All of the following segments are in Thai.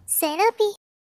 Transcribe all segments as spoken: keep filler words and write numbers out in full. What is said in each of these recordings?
เซเลบี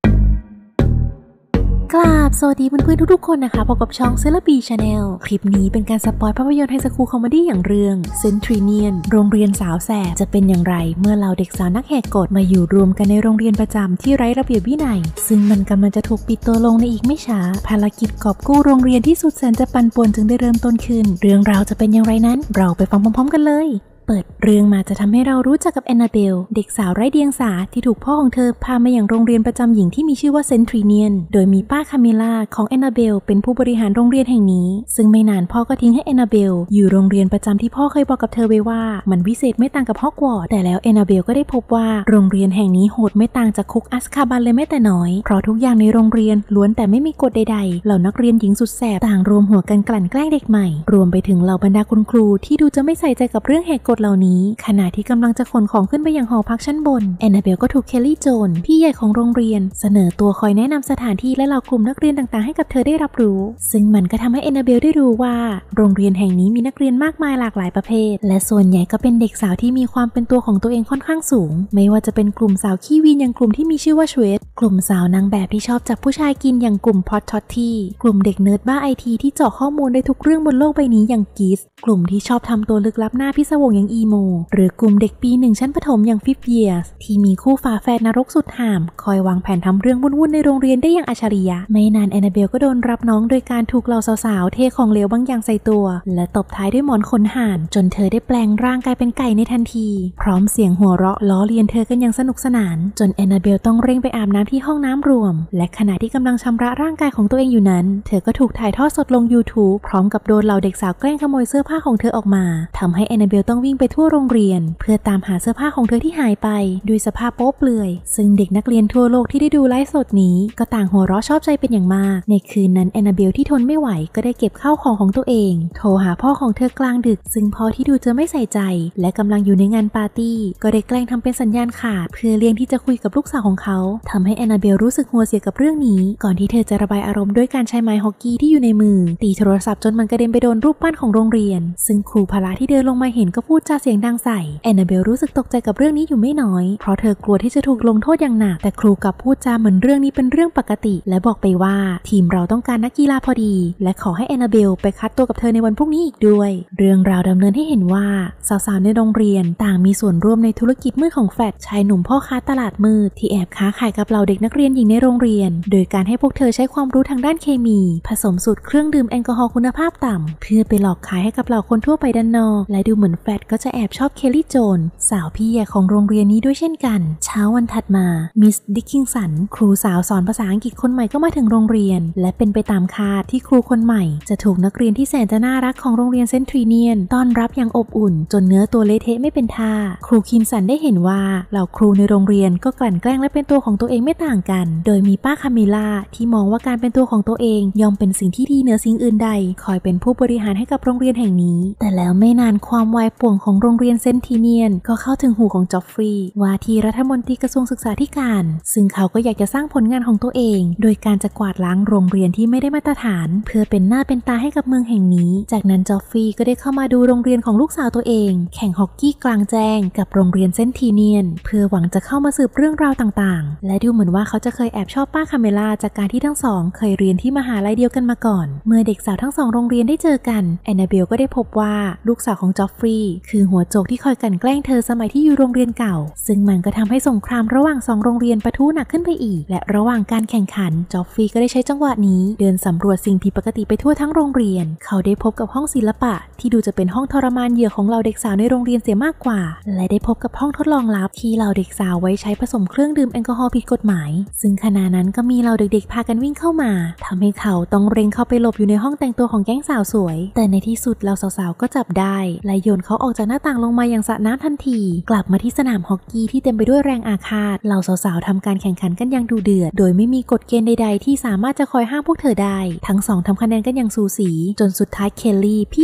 กราบสวัสดีเพื่อนๆทุกๆคนนะคะพบกับช่อง Celebi Channel คลิปนี้เป็นการสปอยภาพยนตร์ไฮสคูลคอมเมดี้อย่างเรื่อง Centurion โรงเรียนสาวแสบจะเป็นอย่างไรเมื่อเหล่าเด็กสาวนักแหกกฎมาอยู่รวมกันในโรงเรียนประจำที่ไร้ระเบียบวินัยซึ่งมันกำลังจะถูกปิดตัวลงในอีกไม่ช้าภารกิจกอบกู้โรงเรียนที่สุดแสนจะปั่นป่วนจึงได้เริ่มต้นขึ้นเรื่องราวจะเป็นอย่างไรนั้นเราไปฟังพร้อมๆกันเลยเปิดเรื่องมาจะทำให้เรารู้จักกับแอนนาเบลเด็กสาวไร้เดียงสาที่ถูกพ่อของเธอพามาอย่างโรงเรียนประจำหญิงที่มีชื่อว่าเซนทรีเนียนโดยมีป้าคาเมล่าของแอนนาเบลเป็นผู้บริหารโรงเรียนแห่งนี้ซึ่งไม่นานพ่อก็ทิ้งให้แอนนาเบลอยู่โรงเรียนประจำที่พ่อเคยบอกกับเธอไว้ว่ามันวิเศษไม่ต่างกับฮอกวอตส์แต่แล้วแอนนาเบลก็ได้พบว่าโรงเรียนแห่งนี้โหดไม่ต่างจากคุกอัสคาบันเลยแม้แต่น้อยเพราะทุกอย่างในโรงเรียนล้วนแต่ไม่มีกฎใดๆเหล่านักเรียนหญิงสุดแสบต่างรวมหัวกันกลั่นแกล้งเด็กใหม่รวมไปถึงเหล่าบรรดาคุณครูที่ดูจะไม่ใส่ใจกับเรื่องแหกกฎเหล่านี้ขณะที่กำลังจะขนของขึ้นไปยังหอพักชั้นบนแอนนาเบลก็ถูกเคลลี่โจนพี่ใหญ่ของโรงเรียนเสนอตัวคอยแนะนำสถานที่และเหล่ากลุ่มนักเรียนต่างๆให้กับเธอได้รับรู้ซึ่งมันก็ทำให้แอนนาเบลได้รู้ว่าโรงเรียนแห่งนี้มีนักเรียนมากมายหลากหลายประเภทและส่วนใหญ่ก็เป็นเด็กสาวที่มีความเป็นตัวของตัวเองค่อนข้างสูงไม่ว่าจะเป็นกลุ่มสาวขี้วีนอย่างกลุ่มที่มีชื่อว่าชเวตกลุ่มสาวนางแบบที่ชอบจับผู้ชายกินอย่างกลุ่มพอตท็อตตี้กลุ่มเด็กเนิร์ดบ้าไอทีที่เจาะข้อมูลได้ทุกเรื่องบนโลกใบนี้อย่างกิสกลุ่มที่ชอบทำตัวลึกลับหน้าพิศวงอย่างอีโมหรือกลุ่มเด็กปีหนึ่งชั้นประถมอย่างฟิฟเยียร์ที่มีคู่ฝาแฝดนรกสุดห่ามคอยวางแผนทำเรื่องวุ่นๆในโรงเรียนได้อย่างอัจฉริยะไม่นานแอนนาเบลก็โดนรับน้องโดยการถูกเหล่าสาวๆเทของเหลวบางอย่างใส่ตัวและตบท้ายด้วยหมอนขนห่านจนเธอได้แปลงร่างกายเป็นไก่ในทันทีพร้อมเสียงหัวเราะล้อเลียนเธอกันอย่างสนุกสนานจนแอนนาเบลต้องเร่งไปอาบน้ำที่ห้องน้ำรวมและขณะที่กำลังชำระร่างกายของตัวเองอยู่นั้นเธอก็ถูกถ่ายทอดสดลง YouTube พร้อมกับโดนเหล่าเด็กสาวแกล้งขโมยเสื้อผ้าของเธอออกมาทำให้แอนนาเบลต้องวิ่งไปทั่วโรงเรียนเพื่อตามหาเสื้อผ้าของเธอที่หายไปด้วยสภาพโป๊เปลือยซึ่งเด็กนักเรียนทั่วโลกที่ได้ดูไลฟ์สดนี้ก็ต่างหัวเราะชอบใจเป็นอย่างมากในคืนนั้นแอนนาเบลที่ทนไม่ไหวก็ได้เก็บข้าวของของตัวเองโทรหาพ่อของเธอกลางดึกซึ่งพ่อที่ดูจะไม่ใส่ใจและกำลังอยู่ในงานปาร์ตี้ก็ได้แกล้งทำเป็นสัญญาณขาดเพื่อเลี่ยงที่จะคุยกับลูกสาวของเขาทำให้แอนนาเบลรู้สึกหัวเสียกับเรื่องนี้ก่อนที่เธอจะระบายอารมณ์ด้วยการใช้ไม้ฮอกกี้ที่อยู่ในมือตีโทรศัพท์จนมันกระเด็นไปโดนรูปปั้นของโรงเรียนซึ่งครูพละที่เดินลงมาเห็นก็พูดจาเสียงดังใส่แอนนาเบลรู้สึกตกใจกับเรื่องนี้อยู่ไม่น้อยเพราะเธอกลัวที่จะถูกลงโทษอย่างหนักแต่ครูกลับพูดจาเหมือนเรื่องนี้เป็นเรื่องปกติและบอกไปว่าทีมเราต้องการนักกีฬาพอดีและขอให้แอนนาเบลไปคัดตัวกับเธอในวันพรุ่งนี้อีกด้วยเรื่องราวดำเนินให้เห็นว่าสาวๆในโรงเรียนต่างมีส่วนร่วมในธุรกิจมืดของแฟดชายหนุ่มพ่อค้าตลาดมืดที่แอบค้าขายกับเหล่าเด็กนักเรียนหญิงในโรงเรียนโดยการให้พวกเธอใช้ความรู้ทางด้านเคมีผสมสูตรเครื่องดื่มแอลกอฮอล์คุณภาพต่ำเพื่อไปหลอกขายให้กับเหล่าคนทั่วไปด้านนอกและดูเหมือนแฟดก็จะแอบชอบเคลลี่โจนสาวพี่ใหญ่ของโรงเรียนนี้ด้วยเช่นกันเช้าวันถัดมามิสดิกคิงสันครูสาวสอนภาษาอังกฤษคนใหม่ก็มาถึงโรงเรียนและเป็นไปตามคาดที่ครูคนใหม่จะถูกนักเรียนที่แสนจะน่ารักของโรงเรียนเซนทรีเนียนต้อนรับอย่างอบอุ่นจนเนื้อตัวเละเทะไม่เป็นท่าครูคิมสันได้เห็นว่าเหล่าครูในโรงเรียนก็กลั่นแกล้งและเป็นตัวของตัวเองไม่ต่างกันโดยมีป้าคาเมล่าที่มองว่าการเป็นตัวของตัวเองย่อมเป็นสิ่งที่ดีเหนือสิ่งอื่นใดคอยเป็นผู้บริหารให้กับโรงเรียนแห่งนี้แต่แล้วไม่นานความวายป่วงของโรงเรียนเซนทรีเนียนก็เข้าถึงหูของจอฟฟรีย์ว่าที่รัฐมนตรีกระทรวงศึกษาธิการซึ่งเขาก็อยากจะสร้างผลงานของตัวเองโดยการจะกวาดล้างโรงเรียนที่ไม่ได้มาตรฐานเพื่อเป็นหน้าเป็นตาให้กับเมืองแห่งนี้จากนั้นจอฟฟรีย์ก็ได้เข้ามาดูโรงเรียนของลูกสาวตัวเองแข่งฮอกกี้กลางแจ้งกับโรงเรียนเซนทรีเนียนเพื่อหวังจะเข้ามาสืบเรื่องราวต่างๆและดูเหมือนว่าเขาจะเคยแอบชอบป้าคาเมล่าจากการที่ทั้งสองเคยเรียนที่มหาลัยเดียวกันมาก่อนเมื่อเด็กสาวทั้งสองโรงเรียนได้เจอกันแอนนาเบลก็ได้พบว่าลูกสาวของจอฟฟรีย์คือหัวโจกที่คอยกลั่นแกล้งเธอสมัยที่อยู่โรงเรียนเก่าซึ่งมันก็ทำให้สงครามระหว่างสองโรงเรียนปะทุหนักขึ้นไปอีกและระหว่างการแข่งขันจอฟฟรีย์ก็ได้ใช้จังหวะนี้เดินสำรวจสิ่งผิดปกติไปทั่วทั้งโรงเรียนเขาได้พบกับห้องศิลปะที่ดูจะเป็นห้องทรมานเหยื่อของเหล่าเด็กสาวในโรงเรียนเสียมากกว่าและได้พบกับห้องทดลองลับที่เหล่าเด็กสาวไว้ใช้ผสมเครื่องดื่มแอลกอฮอล์ผิดกฎหมายซึ่งขณะนั้นก็มีเหล่าเด็กๆพากันวิ่งเข้ามาทำให้เขาต้องเร่งเข้าไปหลบอยู่ในห้องแต่งตัวของแก๊งสาวสวยแต่ในที่สุดเหล่าสาวๆก็จับได้และโยนเขาออกจากหน้าต่างลงมาอย่างสระน้ำทันทีกลับมาที่สนามฮอกกี้ที่เต็มไปด้วยแรงอาฆาตเหล่าสาวๆทำการแข่งขันกันอย่างดุเดือดโดยไม่มีกฎเกณฑ์ใดๆที่สามารถจะคอยห้ามพวกเธอได้ทั้งสองทำคะแนนกันอย่างสูสีจนสุดท้ายเคลลี่พี่ใหญ่ของโรง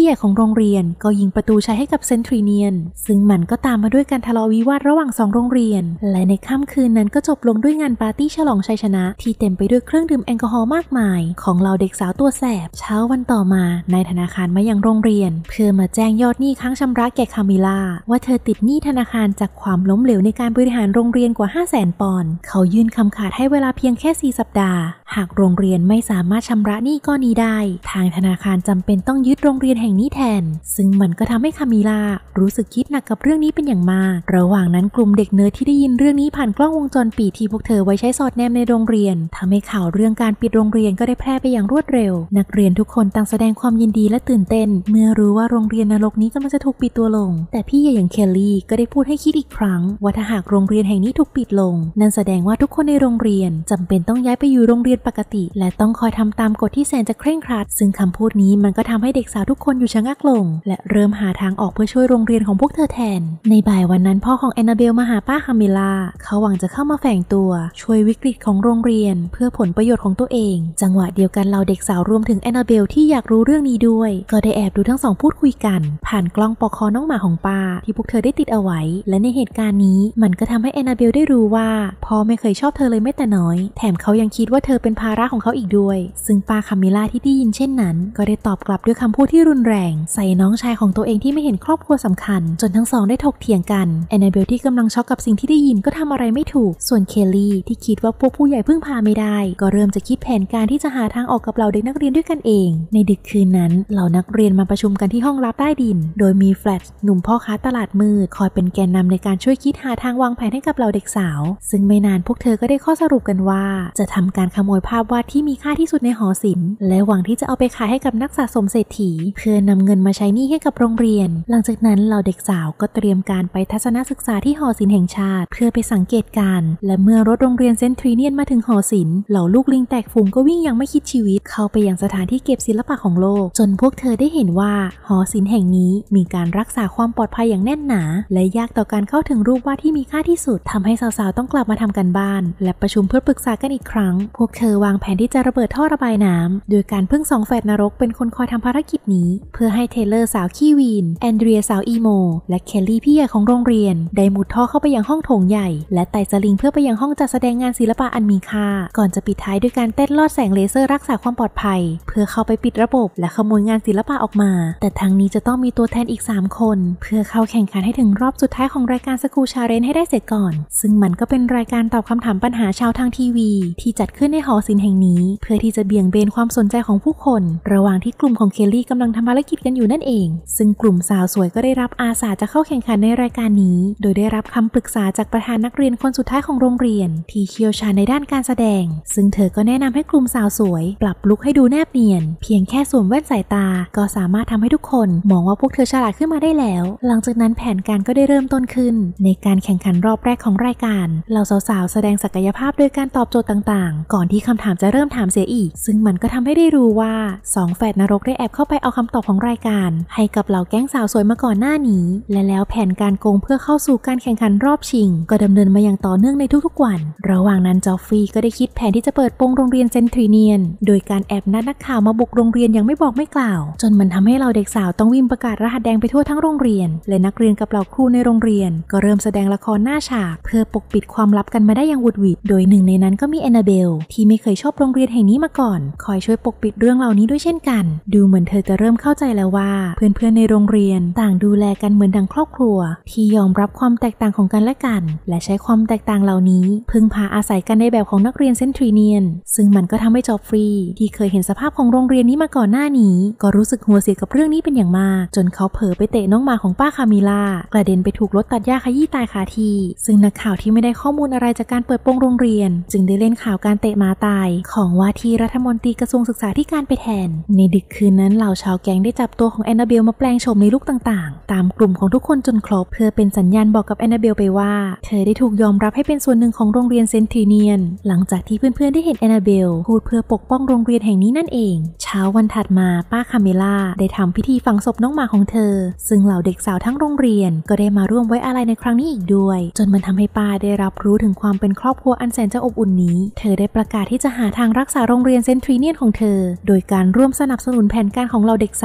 รงเรียนก็ยิงประตูใช้ให้กับเซนทรีเนียนซึ่งมันก็ตามมาด้วยการทะเลาะวิวาทระหว่างสองโรงเรียนและในค่ำคืนนั้นก็จบลงด้วยงานปาร์ตี้ฉลองชัยชนะที่เต็มไปด้วยเครื่องดื่มแอลกอฮอล์มากมายของเหล่าเด็กสาวตัวแสบเช้าวันต่อมานายธนาคารมายังโรงเรียนเพื่อมาแจ้งยอดหนี้ค้างชำระแก่คามิล่าว่าเธอติดหนี้ธนาคารจากความล้มเหลวในการบริหารโรงเรียนกว่า ห้าแสน ปอนด์เขายื่นคำขาดให้เวลาเพียงแค่สี่สัปดาห์หากโรงเรียนไม่สามารถชำระหนี้ก้อนนี้ได้ทางธนาคารจำเป็นต้องยึดโรงเรียนแห่งนี้แทนซึ่งมันก็ทำให้คามิล่ารู้สึกคิดหนักกับเรื่องนี้เป็นอย่างมากระหว่างนั้นกลุ่มเด็กเนิร์ดที่ได้ยินเรื่องนี้ผ่านกล้องวงจรปิดที่พวกเธอไว้ใช้สอดแนมในโรงเรียนทำให้ข่าวเรื่องการปิดโรงเรียนก็ได้แพร่ไปอย่างรวดเร็วนักเรียนทุกคนต่างแสดงความยินดีและตื่นเต้นเมื่อรู้ว่าโรงเรียนนรกนี้กำลังจะถูกปิดตัวลงแต่พี่ใหญ่อย่างเคลลี่ก็ได้พูดให้คิดอีกครั้งว่าถ้าหากโรงเรียนแห่งนี้ถูกปิดลงนั่นแสดงว่าทุกคนในโรงเรียนจำเป็นต้องย้ายไปอยู่โรงเรียนปกติและต้องคอยทำตามกฎที่แสนจะเคร่งครัดซึ่งคำพูดนี้มันก็ทำให้เด็กสาวทุกคนอยู่ชะงักลงและเริ่มหาทางออกเพื่อช่วยโรงเรียนของพวกเธอแทนในบ่ายวันนั้นพ่อของแอนนาเบลมาหาป้าคามิล่าเขาหวังจะเข้ามาแฝงตัวช่วยวิกฤตของโรงเรียนเพื่อผลประโยชน์ของตัวเองจังหวะเดียวกันเหล่าเด็กสาวรวมถึงแอนนาเบลที่อยากรู้เรื่องนี้ด้วยก็ได้แอบดูทั้งสองพูดคุยกันผ่านกล้องปอกคอน้องหมาของป้าที่พวกเธอได้ติดเอาไว้และในเหตุการณ์นี้มันก็ทำให้แอนนาเบลได้รู้ว่าพ่อไม่เคยชอบเธอเลยแม้แต่น้อยแถมเขายังคิดว่าเธอเป็นภาระของเขาอีกด้วยซึ่งป้าคามิล่าที่ได้ยินเช่นนั้นก็ได้ตอบกลับด้วยคำพูดที่รุนแรงใส่น้องชายของตัวเองที่ไม่เห็นครอบครัวสำคัญจนทั้งสองได้ถกเถียงกันแอนนาเบลที่กำลังช็อกกับสิ่งที่ได้ยินก็ทำอะไรไม่ถูกส่วนเคลลี่ที่คิดว่าพวกผู้ใหญ่พึ่งพาไม่ได้ก็เริ่มจะคิดแผนการที่จะหาทางออกกับเหล่าเด็กนักเรียนด้วยกันเองในดึกคืนนั้นเหล่านักเรียนมาประชุมกันที่ห้องลับใต้ดินโดยมีแฟลชหนุ่มพ่อค้าตลาดมืดคอยเป็นแกนนำในการช่วยคิดหาทางวางแผนให้กับเหล่าเด็กสาวซึ่งไม่นานพวกเธอก็ได้ข้อสรุปกันว่าจะทำการขโมยภาพวาดที่มีค่าที่สุดในหอศิลป์และหวังที่จะเอาไปขายให้กับนักสะสมเศรษฐีเพื่อนำเงินมาใช้หนี้ให้กับโรงเรียนหลังจากนั้นเหล่าเด็กสาวก็เตรียมการไปทัศนศึกษาที่หอศิลป์แห่งชาติเพื่อไปสังเกตการณ์และเมื่อรถโรงเรียนเซนทรีเนียนมาถึงหอศิลป์เหล่าลูกลิงแตกฝูงก็วิ่งยังไม่คิดชีวิตเข้าไปยังสถานที่เก็บศิลปะของโลกจนพวกเธอได้เห็นว่าหอศิลป์แห่งนี้มีการรักษาความปลอดภัยอย่างแน่นหนาและยากต่อการเข้าถึงรูปวาดที่มีค่าที่สุดทำให้สาวๆต้องกลับมาทำกันบ้านและประชุมเพื่อปรึกษากันอีกครั้งพวกเธอวางแผนที่จะระเบิดท่อระบายน้ำโดยการพึ่งสองแฝดนรกเป็นคนคอยทำภารกิจนี้เพื่อให้เทเลอร์สาวขี้วีนแอนเดรียสาวอีโมและเคลลี่พี่ใหญ่ของโรงเรียนได้มุดท่อเข้าไปยังห้องโถงใหญ่และไต่สลิงเพื่อไปยังห้องจัดแสดงงานศิลปะอันมีค่าก่อนจะปิดท้ายด้วยการเต้นลอดแสงเลเซอร์รักษาความปลอดภัยเพื่อเข้าไปปิดระบบและขโมยงานศิลปะออกมาแต่ทางนี้จะต้องมีตัวแทนอีกสามคนเพื่อเข้าแข่งขันให้ถึงรอบสุดท้ายของรายการสกูชาเรนให้ได้เสร็จก่อนซึ่งมันก็เป็นรายการตอบคำถามปัญหาชาวทางทีวีที่จัดขึ้นในหอศิลป์แห่งนี้เพื่อที่จะเบี่ยงเบนความสนใจของผู้คนระหว่างที่กลุ่มของเคลลี่กำลังทำภารกิจกันอยู่นั่นเองซึ่งกลุ่มสาวสวยก็ได้รับอาสาจะเข้าแข่งขันในรายการนี้โดยได้รับคำปรึกษาจากประธานนักเรียนคนสุดท้ายของโรงเรียนที่เชี่ยวชาญในด้านการแสดงซึ่งเธอก็แนะนำให้กลุ่มสาวสวยปรับลุคให้ดูแนบเนียนเพียงแค่สวมแว่นสายตาก็สามารถทำให้ทุกคนมองว่าพวกเธอฉลาดขึ้นมาได้แล้วหลังจากนั้นแผนการก็ได้เริ่มต้นขึ้นในการแข่งขันรอบแรกของรายการเหล่าสาวๆแสดงศักยภาพโดยการตอบโจทย์ต่างๆก่อนที่คำถามจะเริ่มถามเสียอีกซึ่งมันก็ทำให้ได้รู้ว่าสองแฝดนรกได้แอบเข้าไปเอาคำตอบของรายการให้กับเหล่าแก๊งสาวสวยมาก่อนหน้านี้และแล้วแผนการโกงเพื่อเข้าสู่การแข่งขันรอบชิงก็ดำเนินมาอย่างต่อเนื่องในทุกๆวันระหว่างนั้นจอฟฟรีย์ก็ได้คิดแผนที่จะเปิดโปงโรงเรียนเซนทรีเนียนโดยการแอบนัดนักข่าวมาบุกโรงเรียนยังไม่บอกไม่กล่าวจนมันทำให้เราเด็กสาวต้องวิ่งประกาศรหัสแดงไปทั่วทั้งโรงเรียนและนักเรียนกับเหล่าครูในโรงเรียนก็เริ่มแสดงละครหน้าฉากเพื่อปกปิดความลับกันมาได้อย่างหวุดหวิดโดยหนึ่งในนั้นก็มีแอนนาเบลที่ไม่เคยชอบโรงเรียนแห่งนี้มาก่อนคอยช่วยปกปิดเรื่องเหล่านี้ด้วยเช่นกันดูเหมือนเธอจะเริ่มเข้าใจแล้วว่าเพื่อนๆในโรงเรียนต่างดูแลกันเหมือนดังครอบครัวที่ยอมรับความแตกต่างของกันและกันและใช้ความแตกต่างเหล่านี้พึ่งพาอาศัยกันในแบบของนักเรียนเซนทรีเนียนซึ่งมันก็ทำให้จอฟฟรีย์ที่เคยเห็นสภาพของโรงเรียนนี้มาก่อนหน้านี้ก็รู้สึกหัวเสียกับเรื่องนี้เป็นอย่างมากจนเขาเผลอไปเตะน้องหมาของป้าคามิล่ากระเด็นไปถูกรถตัดหญ้าขยี้ตายคาที่ซึ่งนักข่าวที่ไม่ได้ข้อมูลอะไรจากการเปิดโปงโรงเรียนจึงได้เล่นข่าวการเตะหมาตายของว่าที่รัฐมนตรีกระทรวงศึกษาธิการไปแทนในดึกคืนนั้นเหล่าชาวแก๊งได้จับตัวของแอนนาเบลมาแปลงโฉมในลุคต่างๆตามกลุ่มของทุกคนจนครบเพื่อเป็นสัญญาณบอกกับแอนนาเบลไปว่าเธอได้ถูกยอมรับให้เป็นส่วนหนึ่งของโรงเรียนเซนทรีเนียนหลังจากที่เพื่อนๆได้เห็นแอนนาเบลพูดเพื่อปกป้องโรงเรียนแห่งนี้นั่นเองเช้าวันถัดมาป้าคาเมล่าได้ทำพิธีฝังศพน้องหมาของเธอซึ่งเหล่าเด็กสาวทั้งโรงเรียนก็ได้มาร่วมไว้อาลัยในครั้งนี้อีกด้วยจนมันทำให้ป้าได้รับรู้ถึงความเป็นครอบครัวอันแสนจะอบอุ่นนี้เธอได้ประกาศที่จะหาทางรักษาโรงเรียนเซนทรีเนียนของเธอโดยการร่วมสนับสนุนแผนการของเหล่าเด็กสาว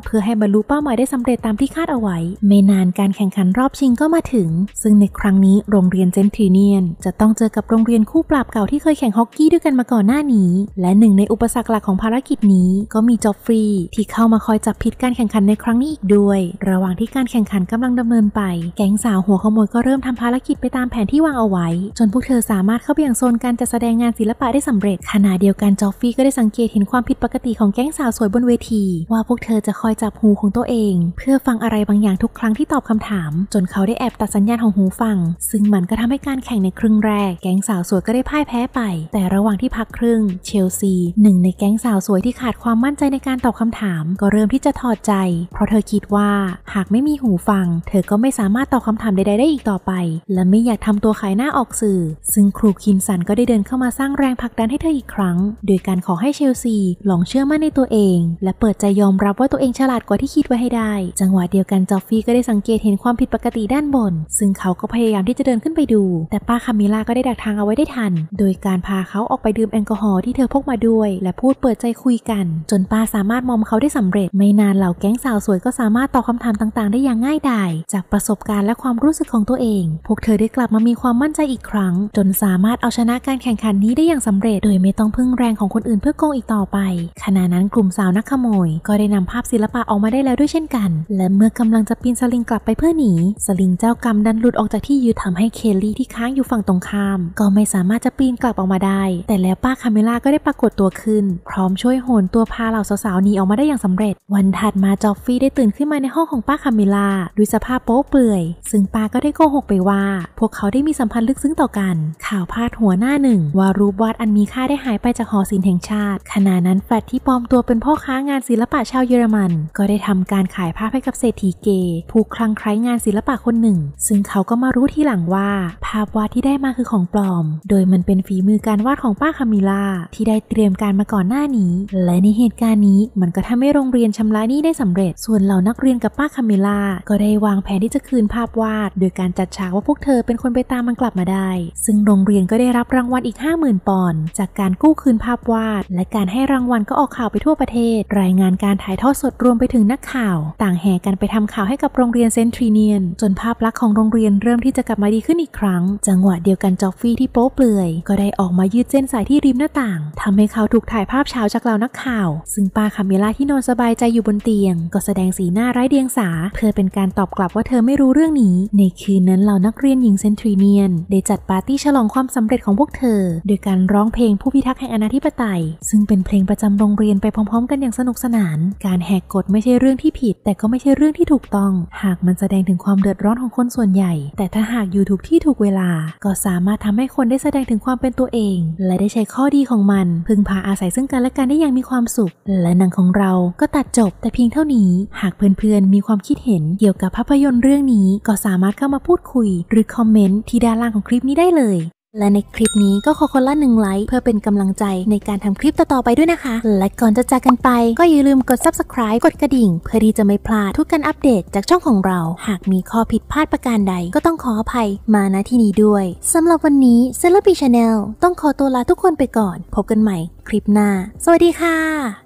พื่อให้บรรลุเป้าหมายได้สำเร็จตามที่คาดเอาไว้ไม่นานการแข่งขันรอบชิงก็มาถึงซึ่งในครั้งนี้โรงเรียนเซนทรีเนียนจะต้องเจอกับโรงเรียนคู่ปรับเก่าที่เคยแข่งฮอกกี้ด้วยกันมาก่อนหน้านี้และหนึ่งในอุปสรรคหลักของภารกิจนี้ก็มีจอฟฟรีย์ที่เข้ามาคอยจับผิดการแข่งขันในครั้งนี้อีกด้วยระหว่างที่การแข่งขันกำลังดำเนินไปแก๊งสาวหัวขโมยก็เริ่มทำภารกิจไปตามแผนที่วางเอาไว้จนพวกเธอสามารถเข้าไปยังโซนการจัดแสดงงานศิลปะได้สำเร็จขณะเดียวกันจอฟฟี่ก็ได้สังเกตเห็นความผิดปกติของแก๊งสาวสวยบนเวทีว่าพวกเธอจะคอยจับหูของตัวเองเพื่อฟังอะไรบางอย่างทุกครั้งที่ตอบคำถามจนเขาได้แอบตัดสัญญาณของหูฟังซึ่งมันก็ทำให้การแข่งในครึ่งแรกแก๊งสาวสวยก็ได้พ่ายแพ้ไปแต่ระหว่างที่พักครึ่งเชลซีหนึ่งในแก๊งสาวสวยที่ขาดความมั่นใจในการตอบคำถามก็เริ่มที่จะถอดใจเพราะเธอคิดว่าหากไม่มีหูฟังเธอก็ไม่สามารถตอบคำถามใดๆได้อีกต่อไปและไม่อยากทำตัวขายหน้าออกสื่อซึ่งครูคิมสันก็ได้เดินเข้ามาสร้างแรงผลักดันให้เธออีกครั้งโดยการขอให้เชลซีลองเชื่อมั่นในตัวเองและเปิดใจยอมรับว่าตัวเองฉลาดกว่าที่คิดไว้ให้ได้จังหวะเดียวกันจอฟฟี่ก็ได้สังเกตเห็นความผิดปกติด้านบนซึ่งเขาก็พยายามที่จะเดินขึ้นไปดูแต่ป้าคามิล่าก็ได้ดักทางเอาไว้ได้ทันโดยการพาเขาออกไปดื่มแอลกอฮอล์ที่เธอพกมาด้วยและพูดเปิดใจคุยกันจนป้าสามารถมอมเขาได้สำเร็จไม่นานเหล่าแก๊งสาวสวยก็สามารถตอบคำถามต่างๆได้อย่างง่ายดายจากประสบการณ์และความรู้สึกของตัวเองพวกเธอได้กลับมามีความมั่นใจอีกครั้งจนสามารถเอาชนะการแข่งขันนี้ได้อย่างสำเร็จโดยไม่ต้องพึ่งแรงของคนอื่นเพื่อโกงอีกต่อไปขณะนั้นกลุ่มสาวนักขโมยก็ได้นำภาพศิลปะออกมาได้แล้วด้วยเช่นกันและเมื่อกำลังจะปีนสลิงกลับไปเพื่อหนีสลิงเจ้ากรรมดันหลุดออกจากที่ยึดทำให้เคลลี่ที่ค้างอยู่ฝั่งตรงข้ามก็ไม่สามารถจะปีนกลับออกมาได้แต่แล้วป้าคาเมล่าก็ได้ปรากฏตัวขึ้นพร้อมช่วยโหนตัวพาเหล่าสาวๆหนีออกมาได้อย่างสำเร็จวันถัดมาจอฟฟี่ได้ตื่นขึ้นมาในห้องของป้าคาเมล่าด้วยสภาพโป๊เปลือยซึ่งป้าก็ได้โกหกไปว่าพวกเขาได้มีสัมพันธ์ลึกซึ้งต่อกันข่าวพาดหัวหน้าหนึ่งว่ารูปวาดอันมีค่าได้หายไปจากหอศิลป์แห่งชาติขณะนั้นแฟลตที่ปลอมตัวเป็นพ่อค้างานศิลปะชาวเยอรมันก็ได้ทำการขายภาพให้กับเศรษฐีเกย์ผู้คลั่งไคล้งานศิลปะคนหนึ่งซึ่งเขาก็มารู้ทีหลังว่าภาพวาดที่ได้มาคือของปลอมโดยมันเป็นฝีมือการวาดของป้าคามิล่าที่ได้เตรียมการมาก่อนหน้านี้และในเหตุการณ์นี้มันก็ทำให้โรงเรียนชำระหนี้ได้สำเร็จส่วนเหล่านักเรียนกับป้าคามิล่าก็ได้วางแผนที่จะคืนภาพวาดโดยการจัดฉากว่าพวกเธอเป็นคนไปตามมันกลับมาได้ซึ่งโรงเรียนก็ได้รับรางวัลอีก ห้าหมื่น ปอนด์จากการกู้คืนภาพวาดและการให้รางวัลก็ออกข่าวไปทั่วประเทศรายงานการถ่ายทอดสดรวมไปถึงนักข่าวต่างแห่กันไปทำข่าวให้กับโรงเรียนเซนทรีเนียนจนภาพลักษณ์ของโรงเรียนเริ่มที่จะกลับมาดีขึ้นอีกครั้งจังหวะเดียวกันจอฟฟี่ที่โป๊เปลือยก็ได้ออกมายืดเส้นสายที่ริมหน้าต่างทำให้เขาถูกถ่ายภาพเช้าจากเหล่านักข่าวซึ่งป้าคาเมล่าที่นอนสบายใจอยู่บนเตียงก็แสดงสีหน้าไร้เดียงสาเพื่อเป็นการตอบกลับว่าเธอไม่รู้เรื่องนี้ในคืนนั้นเหล่านักเรียนหญิงเซนทรีเนียนได้จัดปาร์ตี้ฉลองความสำเร็จของพวกเธอโดยการร้องเพลงผู้พิทักษ์แห่งอนาธิปไตยซึ่งเป็นเพลงประจำโรงเรียนไปพร้อมๆกันอย่างสนุกสนานการแหกกฎไม่ใช่เรื่องที่ผิดแต่ก็ไม่ใช่เรื่องที่ถูกต้องหากมันแสดงถึงความเดือดร้อนของคนส่วนใหญ่แต่ถ้าหากอยู่ถูกที่ถูกเวลาก็สามารถทำให้คนได้แสดงถึงความเป็นตัวเองและได้ใช้ข้อดีของมันพึ่งพาอาศัยซึ่งกันและกันได้อย่างมีความสุขและหนังของเราก็ตัดจบแต่เพียงเท่านี้หากเพื่อนๆมีความคิดเห็นเกี่ยวกับภาพยนตร์เรื่องนี้ก็สามารถเข้ามาพูดคุยหรือคอมเมนต์ที่ด้านล่างของคลิปนี้ได้เลยและในคลิปนี้ก็ขอคนละหนึ่งไลค์เพื่อเป็นกำลังใจในการทำคลิปต่อๆไปด้วยนะคะและก่อนจะจากกันไปก็อย่าลืมกด ซับสไครบ์ กดกระดิ่งเพื่อที่จะไม่พลาดทุกการอัปเดตจากช่องของเราหากมีข้อผิดพลาดประการใดก็ต้องขออภัยมาณที่นี้ด้วยสำหรับวันนี้ Celebi Channel ต้องขอตัวลาทุกคนไปก่อนพบกันใหม่คลิปหน้าสวัสดีค่ะ